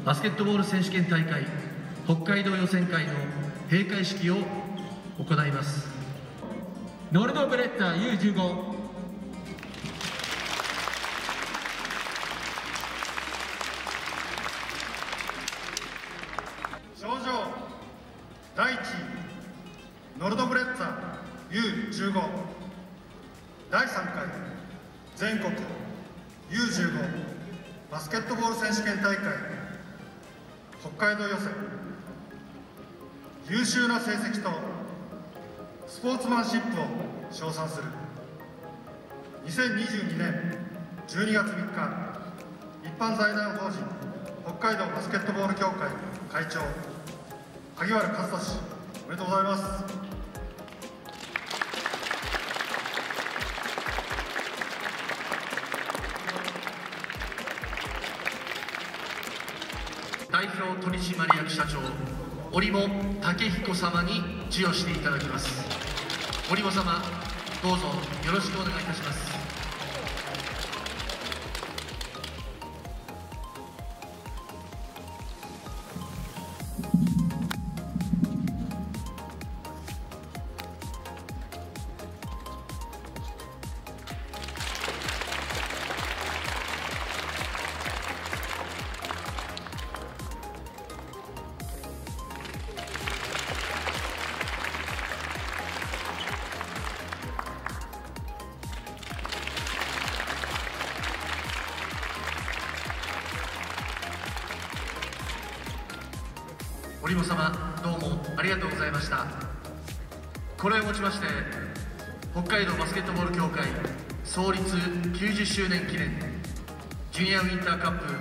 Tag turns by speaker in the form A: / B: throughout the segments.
A: バスケットボール選手権大会北海道予選会の閉会式を行います。
B: ノルドブレッター U15、
C: 賞状第1位ノルドブレッツァ U15 第3回全国 U15 バスケットボール選手権大会北海道予選優秀な成績とスポーツマンシップを称賛する2022年12月3日一般財団法人北海道バスケットボール協会会長萩原和俊、おめでとうございます。
A: 代表取締役社長折茂武彦様に授与していただきます。折茂様、どうぞよろしくお願いいたします。折茂様、どうもありがとうございました。これをもちまして北海道バスケットボール協会創立90周年記念ジュニアウィンターカップ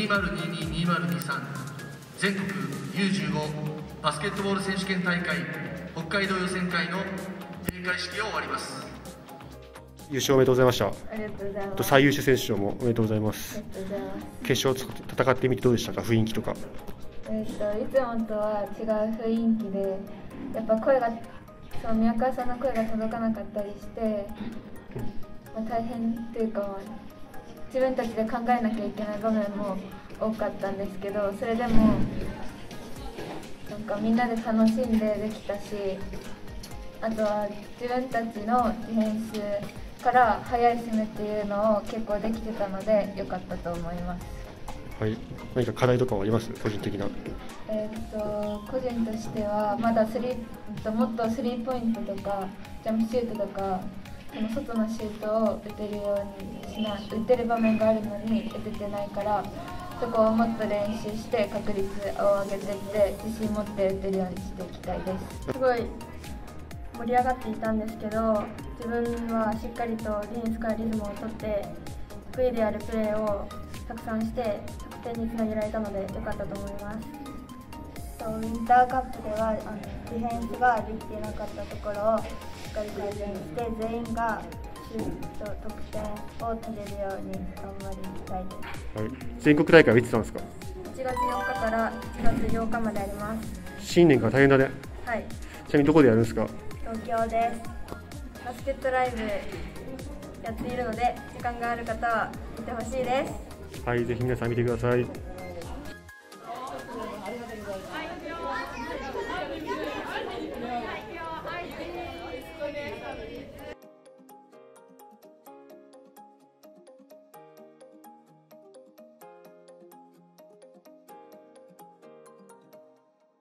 A: 2022-2023全国 U15 バスケットボール選手権大会北海道予選会の閉会式を終わります。
D: 優勝おめでとうございました。
E: ありがとうございます。
D: 最優秀選手賞もおめでとうございます。
E: ありがとうございます。
D: 決勝戦ってみてどうでしたか、雰囲気とか。
E: いつもとは違う雰囲気で、やっぱ宮川さんの声が届かなかったりして、大変というか、自分たちで考えなきゃいけない場面も多かったんですけど、それでもなんかみんなで楽しんでできたし、あとは自分たちのディフェンスから速い攻めっていうのを結構できてたので良かったと思います。
D: はい、何か課題とかはあります？個人的な。
E: 個人としてはまだもっとスリーポイントとかジャンプシュートとか外のシュートを打てるように打てる場面があるのに打ててないから、そこをもっと練習して確率を上げていって自信持って打てるようにしていきたいです。
F: すごい盛り上がっていたんですけど、自分はしっかりとディフェンスからリズムを取って得意であるプレーをたくさんして得点につなげられたので良かったと思います。ウィンターカップではディフェンスができていなかったところをしっかり改善して全員がシュート得点を取れるように頑張りたいです。
D: はい、全国大会はいつなんですか
F: ？1月4日から1月8日まであります。
D: 新年から大変だね。
F: はい。
D: ちなみにどこでやるんですか？
F: 東京です。バスケットライブやっているので、時間がある方は見てほしいです。
D: はい、ぜひ皆さん見てください。